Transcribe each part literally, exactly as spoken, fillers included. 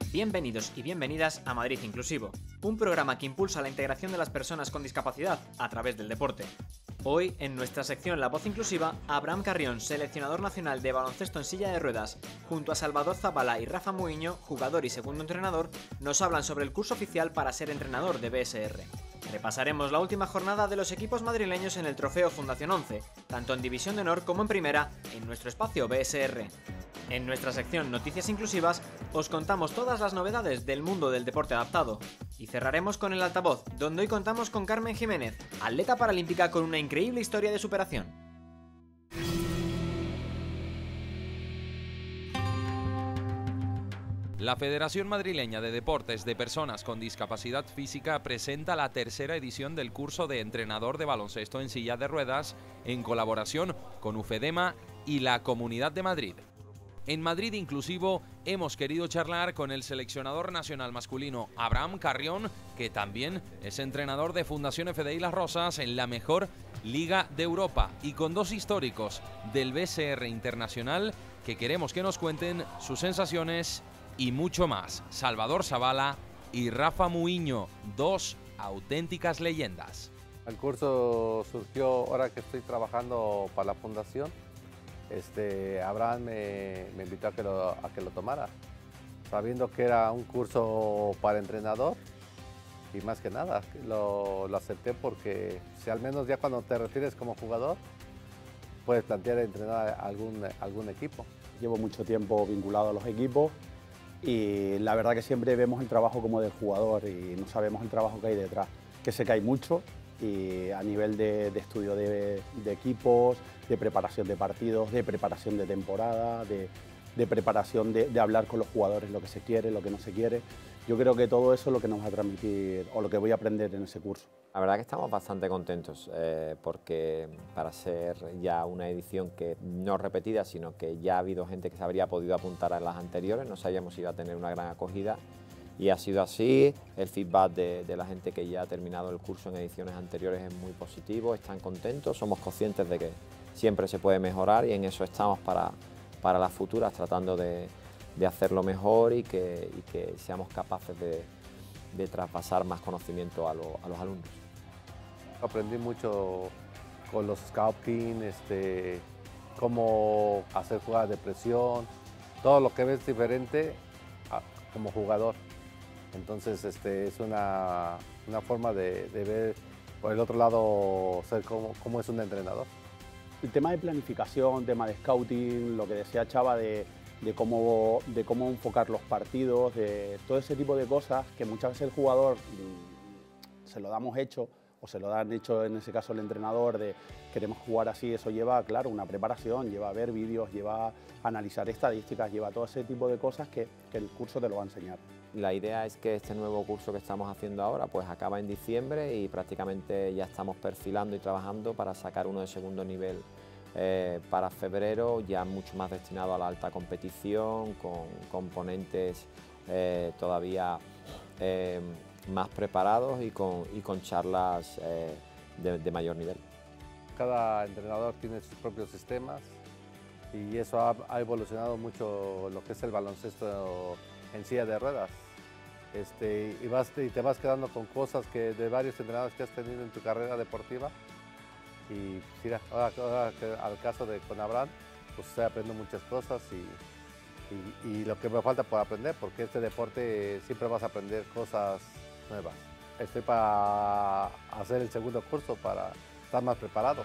Bienvenidos y bienvenidas a Madrid Inclusivo, un programa que impulsa la integración de las personas con discapacidad a través del deporte. Hoy, en nuestra sección La Voz Inclusiva, Abraham Carrión, seleccionador nacional de baloncesto en silla de ruedas, junto a Salvador Zabala y Rafa Muiño, jugador y segundo entrenador, nos hablan sobre el curso oficial para ser entrenador de B S R. Repasaremos la última jornada de los equipos madrileños en el Trofeo Fundación once, tanto en División de Honor como en Primera, en nuestro espacio B S R. En nuestra sección Noticias Inclusivas, os contamos todas las novedades del mundo del deporte adaptado. Y cerraremos con el altavoz, donde hoy contamos con Carmen Jiménez, atleta paralímpica con una increíble historia de superación. La Federación Madrileña de Deportes de Personas con Discapacidad Física presenta la tercera edición del curso de entrenador de baloncesto en silla de ruedas en colaboración con UFEDEMA y la Comunidad de Madrid. En Madrid Inclusivo hemos querido charlar con el seleccionador nacional masculino Abraham Carrión, que también es entrenador de Fundación F D I Las Rosas en la mejor liga de Europa, y con dos históricos del B S R internacional que queremos que nos cuenten sus sensaciones y mucho más. Salvador Zabala y Rafa Muiño, dos auténticas leyendas. El curso surgió ahora que estoy trabajando para la fundación. Este, Abraham me, me invitó a que, lo, a que lo tomara, sabiendo que era un curso para entrenador, y más que nada lo, lo acepté porque si al menos ya cuando te retires como jugador puedes plantear entrenar algún, algún equipo. Llevo mucho tiempo vinculado a los equipos y la verdad que siempre vemos el trabajo como del jugador y no sabemos el trabajo que hay detrás, que sé que hay mucho, y a nivel de, de estudio de, de equipos, de preparación de partidos, de preparación de temporada, de, de preparación de, de hablar con los jugadores lo que se quiere, lo que no se quiere. Yo creo que todo eso es lo que nos va a transmitir o lo que voy a aprender en ese curso. La verdad que estamos bastante contentos eh, porque para ser ya una edición que no repetida, sino que ya ha habido gente que se habría podido apuntar a las anteriores, no sabíamos si iba a tener una gran acogida. Y ha sido así. El feedback de, de la gente que ya ha terminado el curso en ediciones anteriores es muy positivo, están contentos, somos conscientes de que siempre se puede mejorar y en eso estamos para, para las futuras, tratando de, de hacerlo mejor y que, y que seamos capaces de, de traspasar más conocimiento a, lo, a los alumnos. Aprendí mucho con los scouting, este, cómo hacer jugadas de presión, todo lo que ves diferente a, como jugador. Entonces este, es una, una forma de, de ver por el otro lado ser cómo, cómo es un entrenador. El tema de planificación, tema de scouting, lo que decía Chava de, de, cómo, de cómo enfocar los partidos, de todo ese tipo de cosas que muchas veces el jugador se lo damos hecho o se lo dan hecho en ese caso el entrenador de queremos jugar así. Eso lleva, claro, una preparación, lleva a ver vídeos, lleva a analizar estadísticas, lleva todo ese tipo de cosas que, que el curso te lo va a enseñar. La idea es que este nuevo curso que estamos haciendo ahora pues acaba en diciembre y prácticamente ya estamos perfilando y trabajando para sacar uno de segundo nivel eh, para febrero, ya mucho más destinado a la alta competición, con componentes eh, todavía eh, más preparados y con, y con charlas eh, de, de mayor nivel. Cada entrenador tiene sus propios sistemas y eso ha, ha evolucionado mucho lo que es el baloncesto en silla de ruedas. Este, y, vas, y te vas quedando con cosas que de varios entrenadores que has tenido en tu carrera deportiva. Y mira, ahora, ahora al caso de con Abraham, pues estoy aprendiendo muchas cosas y, y, y lo que me falta por aprender, porque este deporte siempre vas a aprender cosas nuevas. Estoy para hacer el segundo curso para estar más preparado.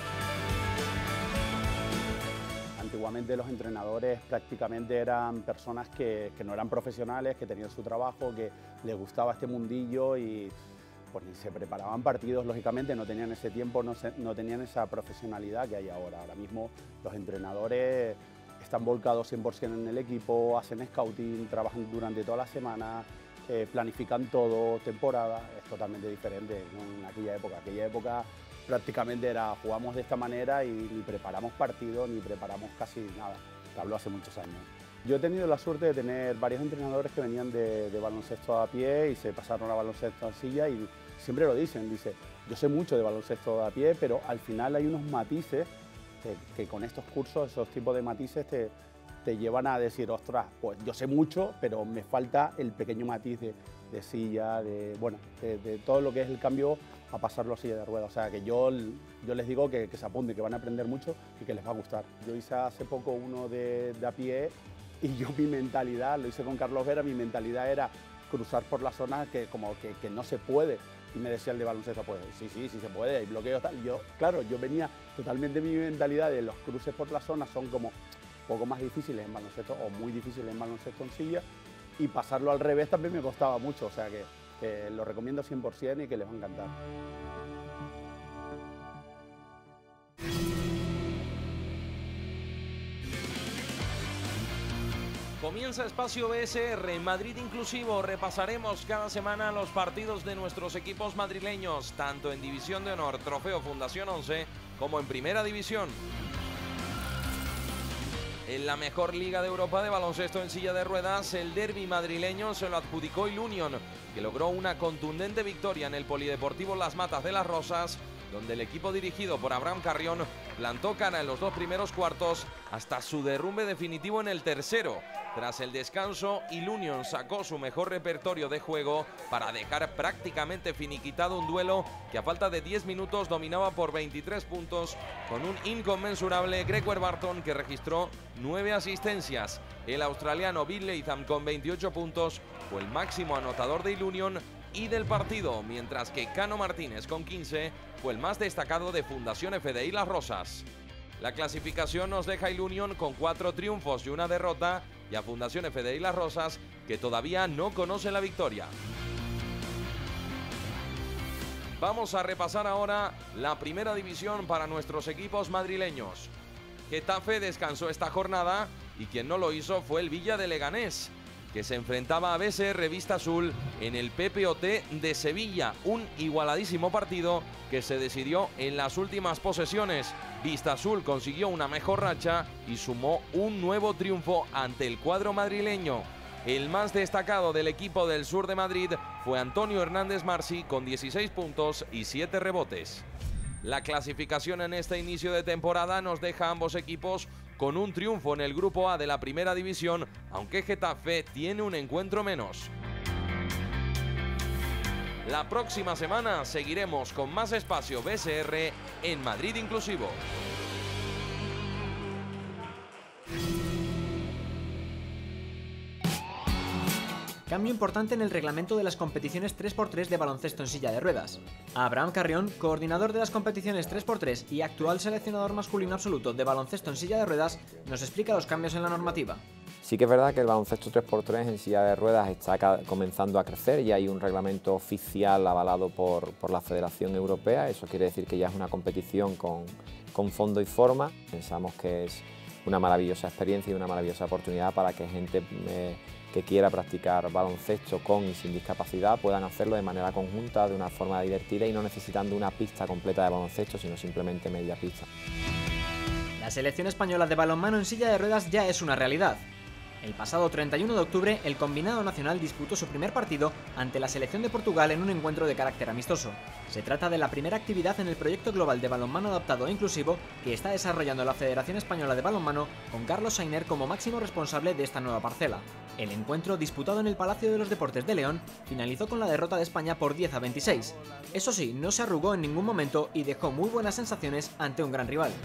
Antiguamente los entrenadores prácticamente eran personas que, que no eran profesionales, que tenían su trabajo, que les gustaba este mundillo y pues ni se preparaban partidos, lógicamente no tenían ese tiempo, no, se, no tenían esa profesionalidad que hay ahora. Ahora mismo los entrenadores están volcados cien por cien en el equipo, hacen scouting, trabajan durante toda la semana, eh, planifican todo, temporada, es totalmente diferente, ¿no? En aquella época. Aquella época prácticamente era jugamos de esta manera y ni preparamos partidos, ni preparamos casi nada. Te hablo hace muchos años. Yo he tenido la suerte de tener varios entrenadores que venían de, de baloncesto a pie y se pasaron a baloncesto a silla y siempre lo dicen, dice, yo sé mucho de baloncesto a pie, pero al final hay unos matices que, que con estos cursos, esos tipos de matices te, te llevan a decir, ostras, pues yo sé mucho, pero me falta el pequeño matiz de, de silla, de, bueno, de, de todo lo que es el cambio a pasarlo a silla de ruedas. O sea, que yo, yo les digo que, que se apunten, que van a aprender mucho y que les va a gustar. Yo hice hace poco uno de, de a pie y yo mi mentalidad, lo hice con Carlos Vera, mi mentalidad era cruzar por la zona que como que, que no se puede. Y me decía el de baloncesto, pues sí, sí, sí se puede, hay bloqueos, tal. Yo, claro, yo venía totalmente mi mentalidad de los cruces por la zona son como un poco más difíciles en baloncesto o muy difíciles en baloncesto en silla, y pasarlo al revés también me costaba mucho, o sea que, que lo recomiendo cien por cien y que les va a encantar. Comienza Espacio B S R, Madrid Inclusivo. Repasaremos cada semana los partidos de nuestros equipos madrileños, tanto en División de Honor, Trofeo Fundación once, como en Primera División. En la mejor liga de Europa de baloncesto en silla de ruedas, el derbi madrileño se lo adjudicó el Union, que logró una contundente victoria en el Polideportivo Las Matas de las Rosas, donde el equipo dirigido por Abraham Carrión plantó cara en los dos primeros cuartos hasta su derrumbe definitivo en el tercero. Tras el descanso, el Union sacó su mejor repertorio de juego para dejar prácticamente finiquitado un duelo que a falta de diez minutos dominaba por veintitrés puntos, con un inconmensurable Gregor Barton que registró nueve asistencias. El australiano Bill Latham con veintiocho puntos fue el máximo anotador del Union y del partido, mientras que Cano Martínez con quince fue el más destacado de Fundación F D I Las Rosas. La clasificación nos deja el Union con cuatro triunfos y una derrota, y a Fundación F D I Las Rosas, que todavía no conoce la victoria. Vamos a repasar ahora la primera división para nuestros equipos madrileños. Getafe descansó esta jornada y quien no lo hizo fue el Villa de Leganés, que se enfrentaba a B S R Vista Azul en el P P O T de Sevilla, un igualadísimo partido que se decidió en las últimas posesiones. Vista Azul consiguió una mejor racha y sumó un nuevo triunfo ante el cuadro madrileño. El más destacado del equipo del sur de Madrid fue Antonio Hernández Marci con dieciséis puntos y siete rebotes. La clasificación en este inicio de temporada nos deja a ambos equipos con un triunfo en el Grupo A de la Primera División, aunque Getafe tiene un encuentro menos. La próxima semana seguiremos con más Espacio B S R en Madrid Inclusivo. Cambio importante en el reglamento de las competiciones tres por tres de baloncesto en silla de ruedas. Abraham Carrión, coordinador de las competiciones tres por tres y actual seleccionador masculino absoluto de baloncesto en silla de ruedas, nos explica los cambios en la normativa. Sí que es verdad que el baloncesto tres por tres en silla de ruedas está comenzando a crecer y hay un reglamento oficial avalado por, por la Federación Europea. Eso quiere decir que ya es una competición con, con fondo y forma. Pensamos que es una maravillosa experiencia y una maravillosa oportunidad para que gente eh, que quiera practicar baloncesto con y sin discapacidad puedan hacerlo de manera conjunta, de una forma divertida y no necesitando una pista completa de baloncesto, sino simplemente media pista. La selección española de balonmano en silla de ruedas ya es una realidad. El pasado treinta y uno de octubre, el combinado nacional disputó su primer partido ante la selección de Portugal en un encuentro de carácter amistoso. Se trata de la primera actividad en el proyecto global de balonmano adaptado e inclusivo que está desarrollando la Federación Española de Balonmano, con Carlos Sainer como máximo responsable de esta nueva parcela. El encuentro, disputado en el Palacio de los Deportes de León, finalizó con la derrota de España por diez a veintiséis. Eso sí, no se arrugó en ningún momento y dejó muy buenas sensaciones ante un gran rival.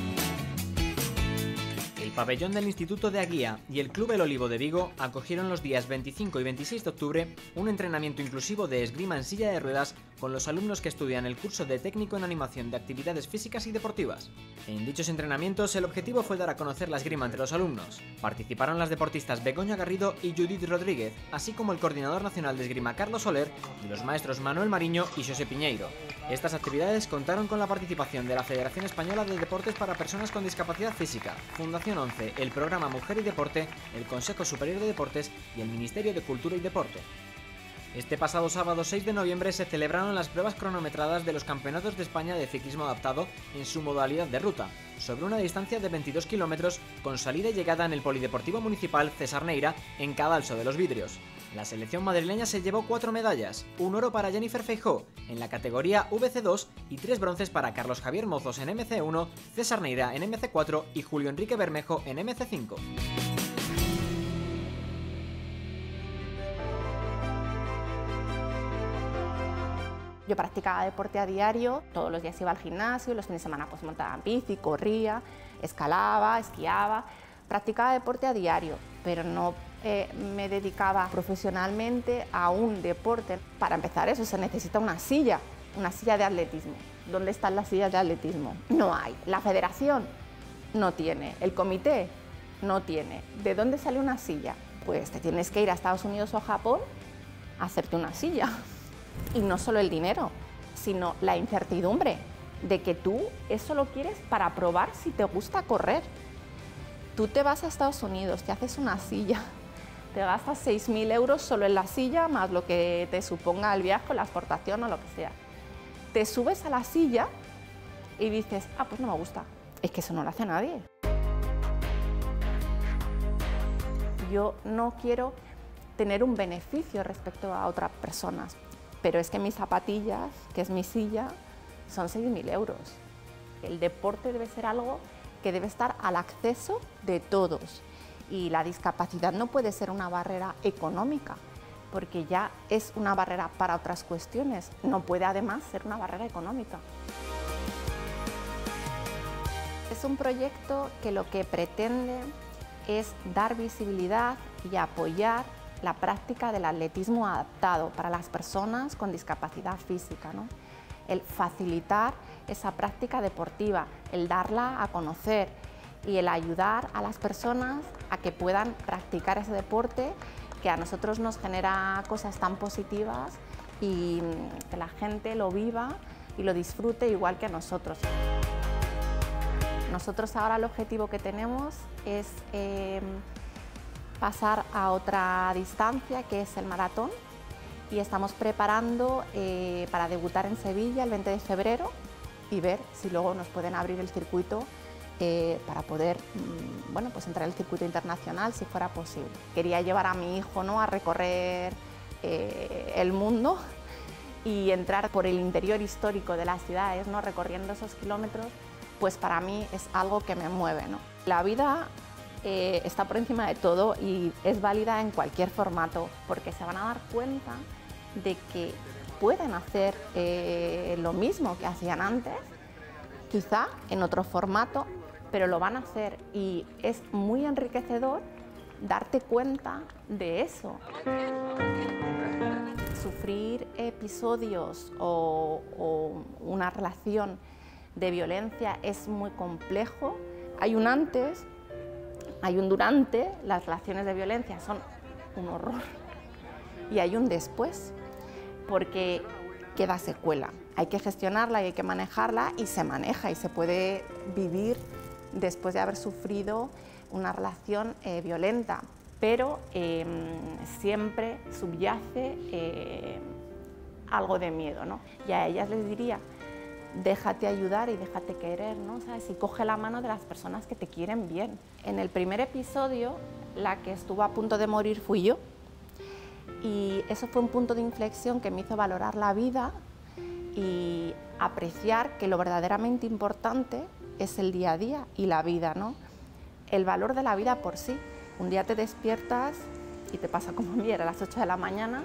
El pabellón del Instituto de Aguía y el Club El Olivo de Vigo acogieron los días veinticinco y veintiséis de octubre un entrenamiento inclusivo de esgrima en silla de ruedas con los alumnos que estudian el curso de técnico en animación de actividades físicas y deportivas. En dichos entrenamientos el objetivo fue dar a conocer la esgrima entre los alumnos. Participaron las deportistas Begoña Garrido y Judith Rodríguez, así como el coordinador nacional de esgrima Carlos Soler y los maestros Manuel Mariño y José Piñeiro. Estas actividades contaron con la participación de la Federación Española de Deportes para Personas con Discapacidad Física, Fundación once, el Programa Mujer y Deporte, el Consejo Superior de Deportes y el Ministerio de Cultura y Deporte. Este pasado sábado seis de noviembre se celebraron las pruebas cronometradas de los Campeonatos de España de Ciclismo Adaptado en su modalidad de ruta, sobre una distancia de veintidós kilómetros con salida y llegada en el Polideportivo Municipal César Neira en Cadalso de los Vidrios. La selección madrileña se llevó cuatro medallas, un oro para Jennifer Feijóo en la categoría V C dos y tres bronces para Carlos Javier Mozos en M C uno, César Neira en M C cuatro y Julio Enrique Bermejo en M C cinco. Yo practicaba deporte a diario, todos los días iba al gimnasio, los fines de semana pues montaba en bici, corría, escalaba, esquiaba, practicaba deporte a diario, pero no eh, me dedicaba profesionalmente a un deporte. Para empezar eso se necesita una silla, una silla de atletismo. ¿Dónde están las sillas de atletismo? No hay. La federación no tiene, el comité no tiene. ¿De dónde sale una silla? Pues te tienes que ir a Estados Unidos o a Japón a hacerte una silla. Y no solo el dinero, sino la incertidumbre de que tú eso lo quieres para probar si te gusta correr. Tú te vas a Estados Unidos, te haces una silla, te gastas seis mil euros solo en la silla, más lo que te suponga el viaje, la exportación o lo que sea. Te subes a la silla y dices, ah, pues no me gusta. Es que eso no lo hace nadie. Yo no quiero tener un beneficio respecto a otras personas. Pero es que mis zapatillas, que es mi silla, son seis mil euros. El deporte debe ser algo que debe estar al acceso de todos. Y la discapacidad no puede ser una barrera económica, porque ya es una barrera para otras cuestiones. No puede además ser una barrera económica. Es un proyecto que lo que pretende es dar visibilidad y apoyar la práctica del atletismo adaptado para las personas con discapacidad física, ¿no? El facilitar esa práctica deportiva, el darla a conocer y el ayudar a las personas a que puedan practicar ese deporte que a nosotros nos genera cosas tan positivas y que la gente lo viva y lo disfrute igual que a nosotros. Nosotros ahora el objetivo que tenemos es eh, pasar a otra distancia, que es el maratón, y estamos preparando eh, para debutar en Sevilla el veinte de febrero y ver si luego nos pueden abrir el circuito eh, para poder mmm, bueno, pues entrar en el circuito internacional si fuera posible. Quería llevar a mi hijo, ¿no?, a recorrer eh, el mundo y entrar por el interior histórico de las ciudades, ¿no?, recorriendo esos kilómetros, pues para mí es algo que me mueve, ¿no? La vida Eh, está por encima de todo y es válida en cualquier formato, porque se van a dar cuenta de que pueden hacer eh, lo mismo que hacían antes, quizá en otro formato, pero lo van a hacer y es muy enriquecedor darte cuenta de eso. Sufrir episodios o, o una relación de violencia es muy complejo. Hay un antes, hay un durante, las relaciones de violencia son un horror, y hay un después, porque queda secuela. Hay que gestionarla y hay que manejarla, y se maneja y se puede vivir después de haber sufrido una relación eh, violenta, pero eh, siempre subyace eh, algo de miedo, ¿no? Y a ellas les diría, déjate ayudar y déjate querer, ¿no? ¿Sabes? Y coge la mano de las personas que te quieren bien. En el primer episodio, la que estuvo a punto de morir fui yo, y eso fue un punto de inflexión que me hizo valorar la vida y apreciar que lo verdaderamente importante es el día a día y la vida, ¿no? El valor de la vida por sí. Un día te despiertas y te pasa como a mí, era a las ocho de la mañana,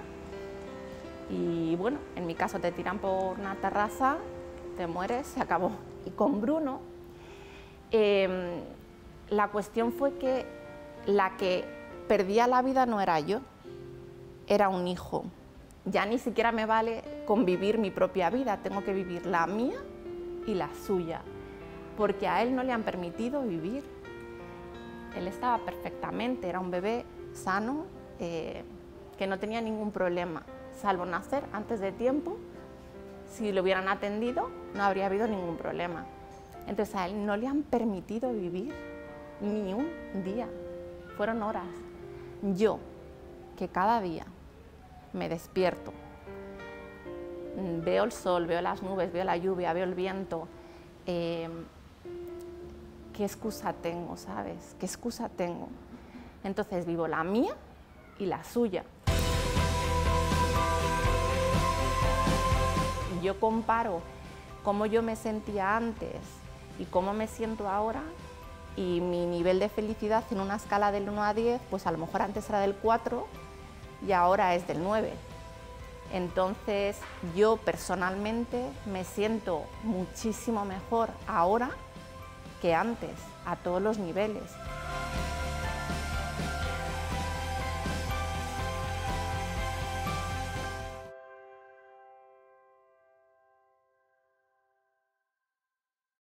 y bueno, en mi caso te tiran por una terraza, te mueres, se acabó. Y con Bruno, eh, la cuestión fue que la que perdía la vida no era yo, era un hijo. Ya ni siquiera me vale convivir mi propia vida, tengo que vivir la mía y la suya, porque a él no le han permitido vivir. Él estaba perfectamente, era un bebé sano, eh, que no tenía ningún problema, salvo nacer antes de tiempo. Si lo hubieran atendido, no habría habido ningún problema. Entonces a él no le han permitido vivir ni un día, fueron horas. Yo, que cada día me despierto, veo el sol, veo las nubes, veo la lluvia, veo el viento, eh, ¿qué excusa tengo, sabes? ¿Qué excusa tengo? Entonces vivo la mía y la suya. yo comparo cómo yo me sentía antes y cómo me siento ahora, y mi nivel de felicidad en una escala del uno a diez, pues a lo mejor antes era del cuatro y ahora es del nueve. Entonces yo personalmente me siento muchísimo mejor ahora que antes, a todos los niveles.